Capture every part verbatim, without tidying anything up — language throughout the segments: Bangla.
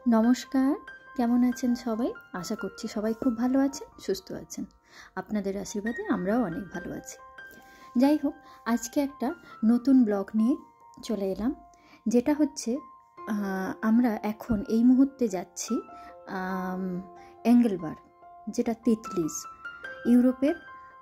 নমস্কার, কেমন আছেন সবাই? আশা করছি সবাই খুব ভালো আছেন, সুস্থ আছেন। আপনাদের আশীর্বাদে আমরাও অনেক ভালো আছি। যাই হোক, আজকে একটা নতুন ব্লগ নিয়ে চলে এলাম, যেটা হচ্ছে আমরা এখন এই মুহূর্তে যাচ্ছি এঙ্গেলবার্গ, যেটা তিতলিস, ইউরোপের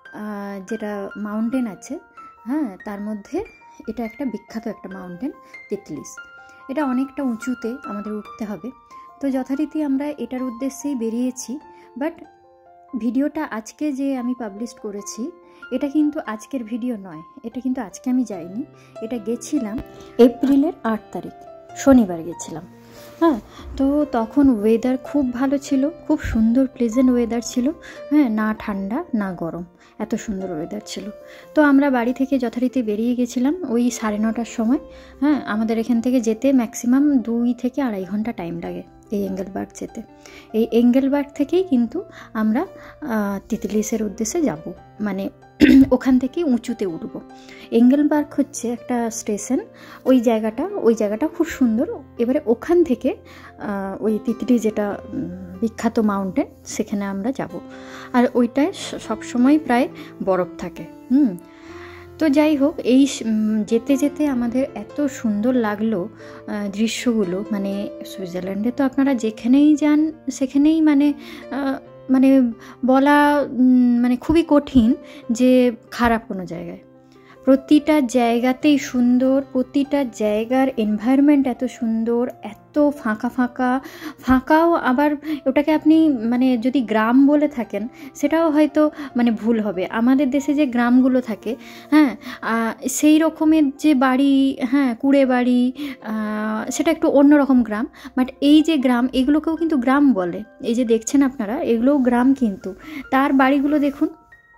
যেটা মাউন্টেন আছে, হ্যাঁ, তার মধ্যে এটা একটা বিখ্যাত একটা মাউন্টেন তিতলিস। এটা অনেকটা উঁচুতে আমাদের উঠতে হবে। তো যথারীতি আমরা এটার উদ্দেশ্যেই বেরিয়েছি, বাট ভিডিওটা আজকে যে আমি পাবলিশ করেছি এটা কিন্তু আজকের ভিডিও নয়, এটা কিন্তু আজকে আমি যাইনি, এটা গেছিলাম এপ্রিলের আট তারিখ, শনিবার গেছিলাম। হ্যাঁ, তো তখন ওয়েদার খুব ভালো ছিল, খুব সুন্দর প্লেজেন্ট ওয়েদার ছিল। হ্যাঁ, না ঠান্ডা না গরম, এত সুন্দর ওয়েদার ছিল। তো আমরা বাড়ি থেকে যথারীতি বেরিয়ে গেছিলাম ওই সাড়ে নটার সময়। হ্যাঁ, আমাদের এখান থেকে যেতে ম্যাক্সিমাম দুই থেকে আড়াই ঘন্টা টাইম লাগে এই এঙ্গেলবার্গ যেতে। এই এঙ্গেলবার্গ থেকেই কিন্তু আমরা তিতলিসের উদ্দেশ্যে যাব, মানে ওখান থেকে উঁচুতে উঠব। এঙ্গেলবার্গ হচ্ছে একটা স্টেশন, ওই জায়গাটা ওই জায়গাটা খুব সুন্দর। এবারে ওখান থেকে ওই তিতলি যেটা বিখ্যাত মাউন্টেন, সেখানে আমরা যাব। আর ওইটায় সবসময় প্রায় বরফ থাকে। হুম তো যাই হোক, এই যেতে যেতে আমাদের এত সুন্দর লাগলো দৃশ্যগুলো। মানে সুইজারল্যান্ডে তো আপনারা যেখানেই যান সেখানেই মানে মানে বলা মানে খুবই কঠিন যে খারাপ কোনো জায়গায়। প্রতিটা জায়গাতেই সুন্দর, প্রতিটা জায়গার এনভায়রনমেন্ট এত সুন্দর, এত ফাঁকা ফাঁকা ফাঁকাও আবার ওটাকে আপনি মানে যদি গ্রাম বলে থাকেন সেটাও হয়তো মানে ভুল হবে। আমাদের দেশে যে গ্রামগুলো থাকে, হ্যাঁ, সেই রকমের যে বাড়ি, হ্যাঁ, কুড়ে বাড়ি, সেটা একটু অন্যরকম গ্রাম। বাট এই যে গ্রাম, এগুলোকেও কিন্তু গ্রাম বলে। এই যে দেখছেন আপনারা, এগুলোও গ্রাম, কিন্তু তার বাড়িগুলো দেখুন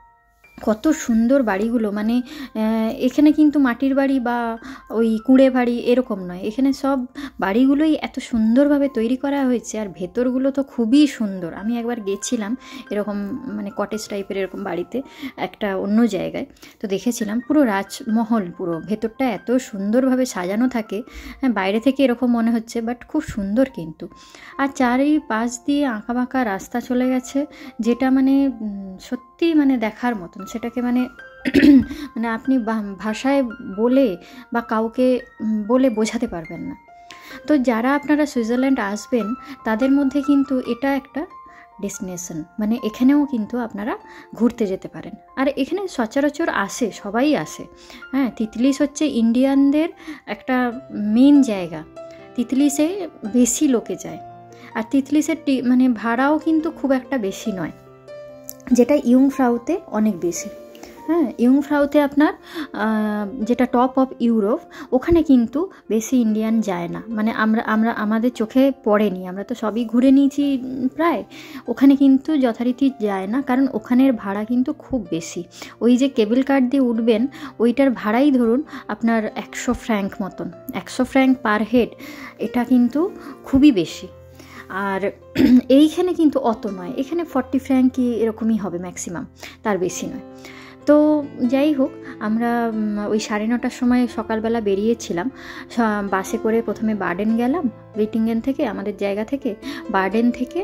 কত সুন্দর বাড়িগুলো। মানে এখানে কিন্তু মাটির বাড়ি বা ওই কুঁড়ে বাড়ি এরকম নয়, এখানে সব বাড়িগুলোই এত সুন্দরভাবে তৈরি করা হয়েছে। আর ভেতরগুলো তো খুবই সুন্দর। আমি একবার গেছিলাম এরকম মানে কটেজ টাইপের এরকম বাড়িতে, একটা অন্য জায়গায়, তো দেখেছিলাম পুরো রাজমহল, পুরো ভেতরটা এত সুন্দরভাবে সাজানো থাকে। হ্যাঁ, বাইরে থেকে এরকম মনে হচ্ছে, বাট খুব সুন্দর কিন্তু। আর চারি পাশ দিয়ে আঁকা বাঁকা রাস্তা চলে গেছে, যেটা মানে সত্যি মানে দেখার মতন। সেটাকে মানে মানে আপনি ভাষায় বলে বা কাউকে বলে বোঝাতে পারবেন না। তো যারা আপনারা সুইজারল্যান্ড আসবেন তাদের মধ্যে কিন্তু এটা একটা ডেস্টিনেশন, মানে এখানেও কিন্তু আপনারা ঘুরতে যেতে পারেন। আর এখানে সচরাচর আসে, সবাই আসে। হ্যাঁ, তিতলিস হচ্ছে ইন্ডিয়ানদের একটা মেন জায়গা। তিতলিসে বেশি লোকে যায়। আর তিতলিসের মানে ভাড়াও কিন্তু খুব একটা বেশি নয়, যেটা ইয়ংফ্রাউতে অনেক বেশি। হ্যাঁ, ইয়ংফ্রাউতে আপনার যেটা টপ অফ ইউরোপ, ওখানে কিন্তু বেশি ইন্ডিয়ান যায় না। মানে আমরা আমরা আমাদের চোখে পড়েনি, আমরা তো সবই ঘুরে নিয়েছি প্রায়। ওখানে কিন্তু যথারীতি যায় না, কারণ ওখানের ভাড়া কিন্তু খুব বেশি। ওই যে কেবল কার দিয়ে উঠবেন, ওইটার ভাড়াই ধরুন আপনার একশো ফ্র্যাঙ্ক মতন, একশো ফ্র্যাঙ্ক পার হেড। এটা কিন্তু খুবই বেশি। আর এইখানে কিন্তু অত নয়, এখানে ফর্টি ফ্র্যাঙ্ক কি এরকমই হবে ম্যাক্সিমাম, তার বেশি নয়। তো যাই হোক, আমরা ওই সাড়ে নটার সময় সকালবেলা বেরিয়েছিলাম বাসে করে। প্রথমে বার্ডেন গেলাম, উইটিঙ্গেন থেকে, আমাদের জায়গা থেকে। বার্ডেন থেকে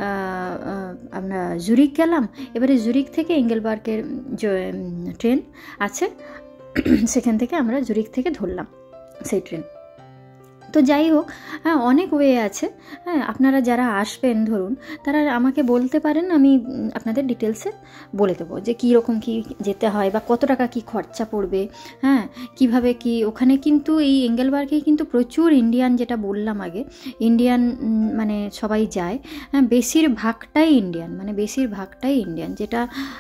আমরা জুরিক গেলাম। এবারে জুরিক থেকে এঙ্গেলবার্গের যে ট্রেন আছে, সেখান থেকে আমরা জুরিক থেকে ধরলাম সেই ট্রেন। তো যাই হোক, হ্যাঁ, অনেক ওয়ে আছে। হ্যাঁ, আপনারা যারা আসবেন ধরুন, তারা আমাকে বলতে পারেন, আমি আপনাদের ডিটেলসে বলে দেবো যে কী রকম কী যেতে হয় বা কত টাকা কি খরচা পড়বে। হ্যাঁ, কিভাবে কি ওখানে কিন্তু এই এঙ্গেলবার্গে কিন্তু প্রচুর ইন্ডিয়ান, যেটা বললাম আগে, ইন্ডিয়ান মানে সবাই যায়। হ্যাঁ, বেশিরভাগটাই ইন্ডিয়ান, মানে বেশিরভাগটাই ইন্ডিয়ান, যেটা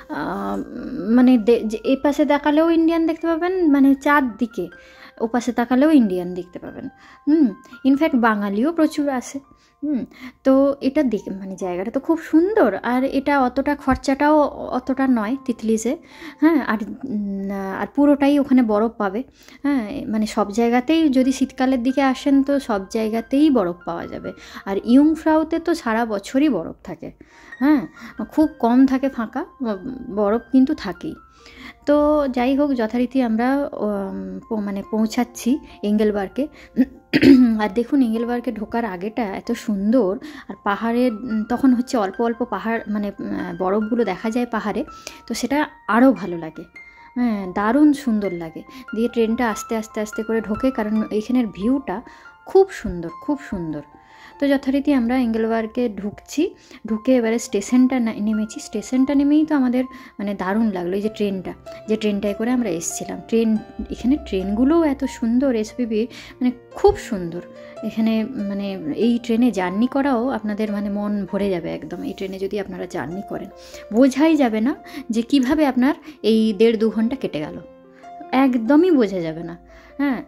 মানে এ পাশে দেখালেও ইন্ডিয়ান দেখতে পাবেন, মানে চারদিকে ওপাশে তাকালেও ইন্ডিয়ান দেখতে পাবেন। হুম ইনফ্যাক্ট বাঙালিও প্রচুর আসে। হুম তো এটা দেখ মানে জায়গাটা তো খুব সুন্দর। আর এটা অতটা খরচাটাও অতটা নয় তিতলিসে। হ্যাঁ, আর আর পুরোটাই ওখানে বরফ পাবে। হ্যাঁ, মানে সব জায়গাতেই যদি শীতকালের দিকে আসেন তো সব জায়গাতেই বরফ পাওয়া যাবে। আর ইয়ংফ্রাউতে তো সারা বছরই বরফ থাকে। হ্যাঁ, খুব কম থাকে ফাঁকা, বরফ কিন্তু থাকেই। তো যাই হোক, যথারীতি আমরা মানে পৌঁছাচ্ছি এঙ্গেলবার্গে। আর দেখুন এঙ্গেলবার্গে ঢোকার আগেটা এত সুন্দর, আর পাহাড়ের তখন হচ্ছে অল্প অল্প পাহাড় মানে বরফগুলো দেখা যায় পাহাড়ে, তো সেটা আরও ভালো লাগে। হ্যাঁ, দারুণ সুন্দর লাগে। দিয়ে ট্রেনটা আস্তে আস্তে আস্তে করে ঢোকে, কারণ এইখানের ভিউটা খুব সুন্দর, খুব সুন্দর। তো যথারীতি আমরা এঙ্গেলবার্গে ঢুকছি, ঢুকে এবারে স্টেশনটা নেমেছি। স্টেশনটা নেমেই তো আমাদের মানে দারুণ লাগলো, এই যে ট্রেনটা, যে ট্রেনটায় করে আমরা এসেছিলাম। ট্রেন, এখানে ট্রেনগুলোও এত সুন্দর, এসবিবি মানে খুব সুন্দর। এখানে মানে এই ট্রেনে জার্নি করাও আপনাদের মানে মন ভরে যাবে একদম। এই ট্রেনে যদি আপনারা জার্নি করেন, বোঝাই যাবে না যে কিভাবে আপনার এই দেড় দু ঘন্টা কেটে গেল, একদমই বোঝা যাবে না। হ্যাঁ,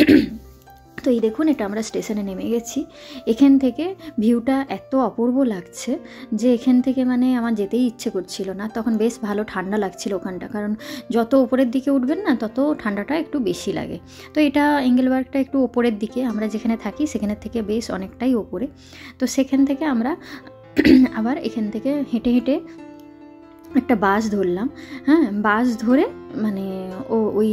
তো এই দেখুন এটা আমরা স্টেশনে নেমে গেছি। এখান থেকে ভিউটা এত অপূর্ব লাগছে যে এখান থেকে মানে আমার যেতেই ইচ্ছে করছিল না। তখন বেশ ভালো ঠান্ডা লাগছিল ওখানটা, কারণ যত উপরের দিকে উঠবেন না তত ঠান্ডাটা একটু বেশি লাগে। তো এটা এঙ্গেলবার্গটা একটু ওপরের দিকে, আমরা যেখানে থাকি সেখানের থেকে বেশ অনেকটাই ওপরে। তো সেখান থেকে আমরা আবার এখান থেকে হেঁটে হেঁটে একটা বাস ধরলাম। হ্যাঁ, বাস ধরে মানে ও ওই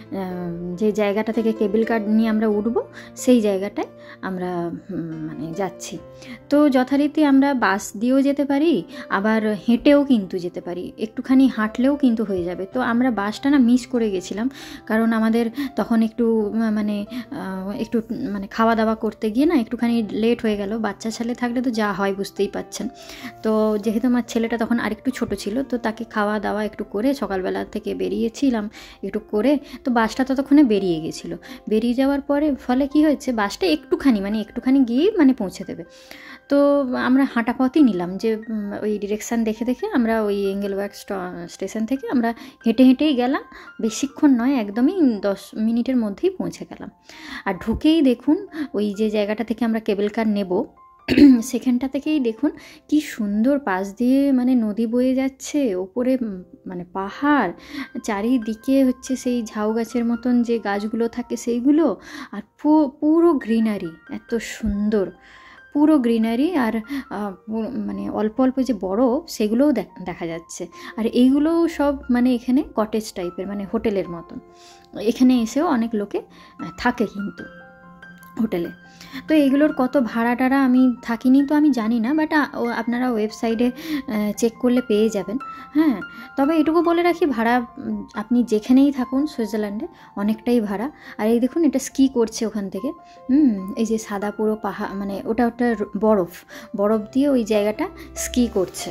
যে জায়গাটা থেকে কেবল কার নিয়ে আমরা উঠবো সেই জায়গাটায় আমরা মানে যাচ্ছি। তো যথারীতি আমরা বাস দিয়েও যেতে পারি, আবার হেঁটেও কিন্তু যেতে পারি, একটুখানি হাঁটলেও কিন্তু হয়ে যাবে। তো আমরা বাসটা না মিস করে গেছিলাম, কারণ আমাদের তখন একটু মানে একটু মানে খাওয়া দাওয়া করতে গিয়ে না একটুখানি লেট হয়ে গেল। বাচ্চা ছেলে থাকলে তো যা হয় বুঝতেই পাচ্ছেন। তো যেহেতু আমার ছেলেটা তখন আরেকটু ছোট ছিল, তো তাকে খাওয়া দাওয়া একটু করে সকালবেলা থেকে বেরিয়েছিলাম একটু করে, তো বাসটা ততক্ষণে বেরিয়ে গেছিলো। বেরিয়ে যাওয়ার পরে ফলে কি হয়েছে, বাসটা একটুখানি মানে একটুখানি গিয়েই মানে পৌঁছে দেবে। তো আমরা হাঁটা পথই নিলাম, যে ওই ডিরেকশান দেখে দেখে আমরা ওই এঙ্গেলবার্গ স্টেশন থেকে আমরা হেঁটে হেঁটেই গেলাম। বেশিক্ষণ নয়, একদমই দশ মিনিটের মধ্যেই পৌঁছে গেলাম। আর ঢুকেই দেখুন ওই যে জায়গাটা থেকে আমরা কেবল কার নেব সেখানটা থেকেই দেখুন কি সুন্দর পাশ দিয়ে মানে নদী বয়ে যাচ্ছে, ওপরে মানে পাহাড়, চারিদিকে হচ্ছে সেই ঝাউ গাছের মতন যে গাছগুলো থাকে সেইগুলো, আর পুরো গ্রিনারি, এত সুন্দর পুরো গ্রিনারি। আর মানে অল্প অল্প যে বরফ সেগুলোও দেখা যাচ্ছে। আর এইগুলোও সব মানে এখানে কটেজ টাইপের, মানে হোটেলের মতন। এখানে এসেও অনেক লোকে থাকে কিন্তু হোটেলে। তো এইগুলোর কত ভাড়া টাড়া আমি থাকিনি তো আমি জানি না, বাট আপনারা ওয়েবসাইটে চেক করলে পেয়ে যাবেন। হ্যাঁ, তবে এটুকু বলে রাখি, ভাড়া আপনি যেখানেই থাকুন সুইজারল্যান্ডে অনেকটাই ভাড়া। আর এই দেখুন এটা স্কি করছে ওখান থেকে, হুম এই যে সাদা পুরো পাহাড়, মানে ওটা ওটা বরফ বরফ দিয়ে ওই জায়গাটা স্কি করছে।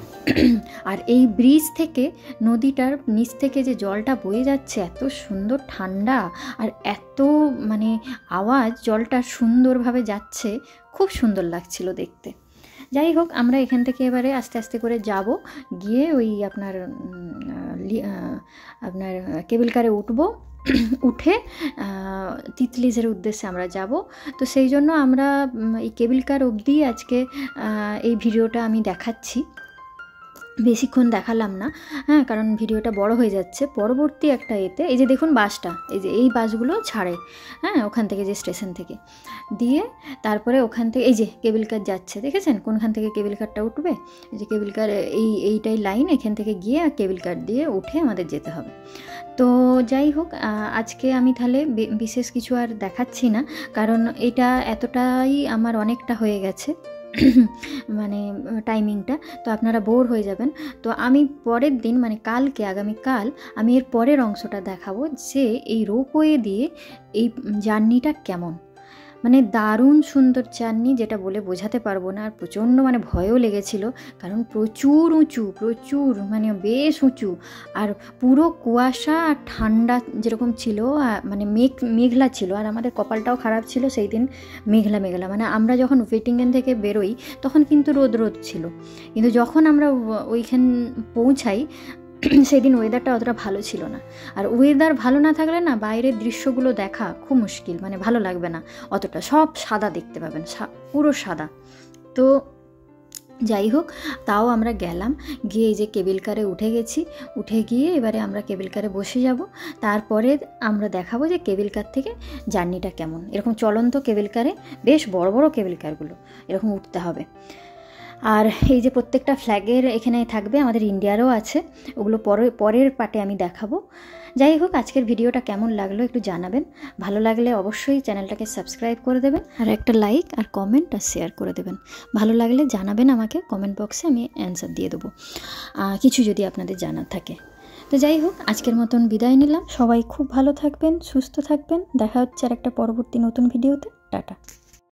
আর এই ব্রিজ থেকে নদীটার নিচ থেকে যে জলটা বয়ে যাচ্ছে, এত সুন্দর ঠান্ডা আর এত মানে আওয়াজ, জলটা সুন্দরভাবে যাচ্ছে, খুব সুন্দর লাগছিল দেখতে। যাই হোক, আমরা এখান থেকে এবারে আস্তে আস্তে করে যাব, গিয়ে ওই আপনার আপনার কেবল কারে উঠবো, উঠে তিতলিজের উদ্দেশ্যে আমরা যাব। তো সেই জন্য আমরা এই কেবল কার অবধি আজকে এই ভিডিওটা আমি দেখাচ্ছি, বেশিক্ষণ দেখালাম না। হ্যাঁ, কারণ ভিডিওটা বড় হয়ে যাচ্ছে। পরবর্তী একটা এতে এই যে দেখুন বাসটা, এই যে এই বাসগুলো ছাড়ে, হ্যাঁ ওখান থেকে যে স্টেশন থেকে দিয়ে, তারপরে ওখান থেকে এই যে কেবল কার যাচ্ছে, দেখেছেন কোনখান থেকে কেবল কারটা উঠবে, এই যে কেবল কার এই এইটাই লাইন, এখান থেকে গিয়ে কেবল কার দিয়ে উঠে আমাদের যেতে হবে। তো যাই হোক, আজকে আমি তাহলে বিশেষ কিছু আর দেখাচ্ছি না, কারণ এটা এতটাই আমার অনেকটা হয়ে গেছে মানে টাইমিংটা, তো আপনারা বোর হয়ে যাবেন। তো আমি পরের দিন মানে কালকে, আগামীকাল আমি এর পরের অংশটা দেখাবো যে এই রোপওয়ে দিয়ে এই জার্নিটা কেমন। মানে দারুণ সুন্দর জার্নি, যেটা বলে বোঝাতে পারবো না। আর প্রচণ্ড মানে ভয়ও লেগেছিল, কারণ প্রচুর উঁচু, প্রচুর মানে বেশ উঁচু, আর পুরো কুয়াশা আর ঠান্ডা যেরকম ছিল, মানে মেঘ মেঘলা ছিল। আর আমাদের কপালটাও খারাপ ছিল সেই দিন, মেঘলা মেঘলা, মানে আমরা যখন ওয়েটিংয়েন থেকে বেরোই তখন কিন্তু রোদ রোদ ছিল, কিন্তু যখন আমরা ওইখান পৌঁছাই সেদিন ওয়েদারটা অতটা ভালো ছিল না। আর ওয়েদার ভালো না থাকলে না বাইরের দৃশ্যগুলো দেখা খুব মুশকিল, মানে ভালো লাগবে না অতটা, সব সাদা দেখতে পাবেন, পুরো সাদা। তো যাই হোক, তাও আমরা গেলাম, গিয়ে এই যে কেবল কারে উঠে গেছি, উঠে গিয়ে এবারে আমরা কেবল কারে বসে যাব। তারপরে আমরা দেখাবো যে কেবল কার থেকে জার্নিটা কেমন। এরকম চলন্ত কেবল কারে, বেশ বড় বড় কেবল কারগুলো, এরকম উঠতে হবে। আর এই যে প্রত্যেকটা ফ্ল্যাগের এখানে থাকবে, আমাদের ইন্ডিয়ারও আছে, ওগুলো পরে পরের পার্টে আমি দেখাবো। যাই হোক, আজকের ভিডিওটা কেমন লাগলো একটু জানাবেন। ভালো লাগলে অবশ্যই চ্যানেলটাকে সাবস্ক্রাইব করে দেবেন, আর একটা লাইক আর কমেন্ট আর শেয়ার করে দেবেন। ভালো লাগলে জানাবেন আমাকে কমেন্ট বক্সে, আমি অ্যান্সার দিয়ে দেবো কিছু যদি আপনাদের জানার থাকে। তো যাই হোক, আজকের মতন বিদায় নিলাম। সবাই খুব ভালো থাকবেন, সুস্থ থাকবেন। দেখা হচ্ছে আর একটা পরবর্তী নতুন ভিডিওতে। টাটা।